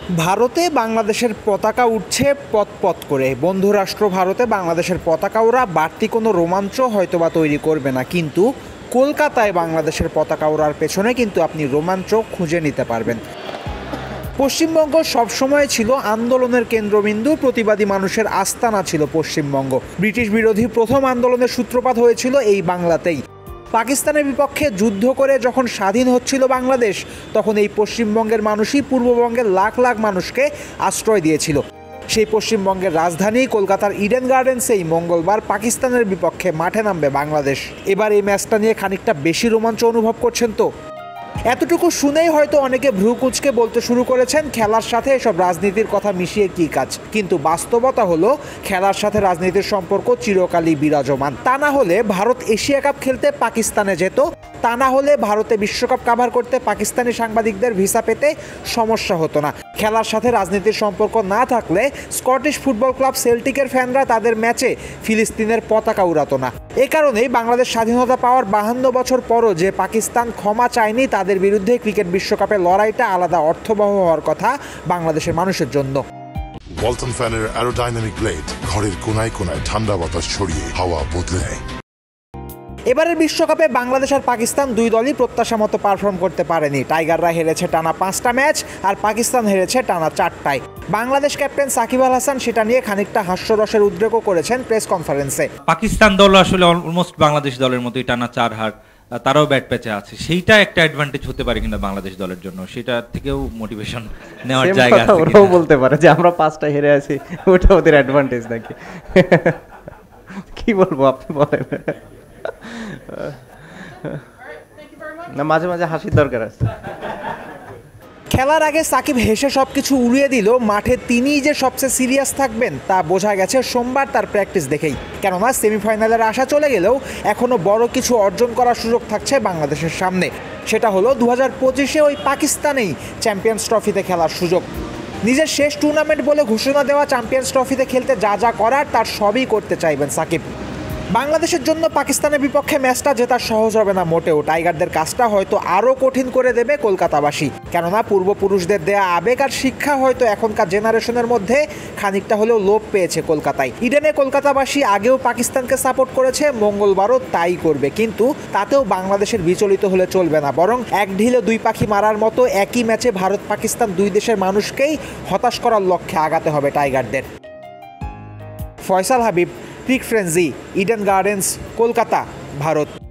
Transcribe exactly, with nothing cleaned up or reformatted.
ভারতে বাংলাদেশের পতাকা উঠছে পথ পথ করে। বন্ধু রাষ্ট্র ভারতে বাংলাদেশের পতাকা ওরা বাড়তি কোনো রোমাঞ্চ হয়তোবা তৈরি করবে না, কিন্তু কলকাতায় বাংলাদেশের পতাকা ওড়ার পেছনে কিন্তু আপনি রোমাঞ্চ খুঁজে নিতে পারবেন। পশ্চিমবঙ্গ সবসময় ছিল আন্দোলনের কেন্দ্রবিন্দু, প্রতিবাদী মানুষের আস্তানা ছিল পশ্চিমবঙ্গ। ব্রিটিশ বিরোধী প্রথম আন্দোলনের সূত্রপাত হয়েছিল এই বাংলাতেই। পাকিস্তানের বিপক্ষে যুদ্ধ করে যখন স্বাধীন হচ্ছিল বাংলাদেশ, তখন এই পশ্চিমবঙ্গের মানুষই পূর্ববঙ্গের লাখ লাখ মানুষকে আশ্রয় দিয়েছিল। সেই পশ্চিমবঙ্গের রাজধানী কলকাতার ইডেন গার্ডেন্সেই মঙ্গলবার পাকিস্তানের বিপক্ষে মাঠে নামবে বাংলাদেশ। এবার এই ম্যাচটা নিয়ে খানিকটা বেশি রোমাঞ্চ অনুভব করছেন তো? এতটুকু শুনেই হয়তো অনেকে ভ্রু কুঁচকে বলতে শুরু করেছেন, খেলার সাথে এসব রাজনীতির কথা মিশিয়ে কী কাজ। কিন্তু বাস্তবতা হলো, খেলার সাথে রাজনীতির সম্পর্ক চিরকালই বিরাজমান। তা না হলে ভারত এশিয়া কাপ খেলতে পাকিস্তানে যেত, তা না হলে ভারতে বিশ্বকাপ কাভার করতে পাকিস্তানি সাংবাদিকদের ভিসা পেতে সমস্যা হতো না। খেলার সাথে রাজনীতির সম্পর্ক না থাকলে স্কটিশ ফুটবল ক্লাব সেল্টিকের ফ্যানরা তাদের ম্যাচে ফিলিস্তিনের পতাকা উড়াতো না। এ কারণেই বাংলাদেশ স্বাধীনতা পাওয়ার বাহান্ন বছর পরও যে পাকিস্তান ক্ষমা চায়নি, তাদের বিরুদ্ধে ক্রিকেট বিশ্বকাপের লড়াইটা আলাদা অর্থবহ হওয়ার কথা বাংলাদেশের মানুষের জন্য। ওয়ালটন ফ্যানের অ্যারোডাইনামিক ব্লেড ঘরের কোনায় কোনায় ঠান্ডা বাতাস ছড়িয়ে হাওয়া বদলে দেয়। এবারের বিশ্বকাপে বাংলাদেশ আর পাকিস্তান দুই দলই প্রত্যাশা মতো পারফর্ম করতে পারেনি। টাইগাররা হেরেছে টানা পাঁচটা ম্যাচ আর পাকিস্তান হেরেছে টানা চারটায়। বাংলাদেশ ক্যাপ্টেন সাকিব আল হাসান সেটা নিয়ে খানিকটা হাস্যরসের উদ্রেকও করেছেন প্রেস কনফারেন্সে। পাকিস্তান দল আসলে অলমোস্ট বাংলাদেশ দলের মতোই টানা চার হার, তারাও ব্যাট প্যাচে আছে, সেইটা একটা অ্যাডভান্টেজ হতে পারে কিনা বাংলাদেশ দলের জন্য, সেটা থেকেও মোটিভেশন নেওয়ার জায়গা আছে। ওরাও বলতে পারে যে আমরা পাঁচটা হেরে আছি, ওটা ওদের অ্যাডভান্টেজ নাকি? কি বলবো, আপনি বলেন। না, মাঝে মাঝে হাসির দরকার আছে। খেলার আগে সাকিব হেসে সবকিছু উড়িয়ে দিল। মাঠে তিনিই যে সবচেয়ে সিরিয়াস থাকবেন তা বোঝা গেছে সোমবার তার প্র্যাকটিস দেখেই। কেননা সেমিফাইনালের আশা চলে গেলেও এখনও বড় কিছু অর্জন করার সুযোগ থাকছে বাংলাদেশের সামনে। সেটা হলো দু হাজার পঁচিশে ওই পাকিস্তানেই চ্যাম্পিয়ন্স ট্রফিতে খেলার সুযোগ। নিজের শেষ টুর্নামেন্ট বলে ঘোষণা দেওয়া চ্যাম্পিয়ন্স ট্রফিতে খেলতে যা যা করার তার সবই করতে চাইবেন সাকিব। বাংলাদেশের জন্য পাকিস্তানের বিপক্ষে ম্যাচটা জেতা সহজ হবে না মোটেও। টাইগারদের কাজটা হয়তো আরও কঠিন করে দেবে কলকাতাবাসী। কেননা পূর্বপুরুষদের দেয়া আবেগ আর শিক্ষা হয়তো এখনকার জেনারেশনের মধ্যে খানিকটা হলেও লোপ পেয়েছে কলকাতায়। ইডেনে কলকাতাবাসী আগেও পাকিস্তানকে সাপোর্ট করেছে, মঙ্গলবারও তাই করবে। কিন্তু তাতেও বাংলাদেশের বিচলিত হলে চলবে না, বরং এক ঢিলে দুই পাখি মারার মতো একই ম্যাচে ভারত পাকিস্তান দুই দেশের মানুষকেই হতাশ করার লক্ষ্যে আগাতে হবে টাইগারদের। Faisal Habib, Cricfrenzy, Eden Gardens, Kolkata, Bharat.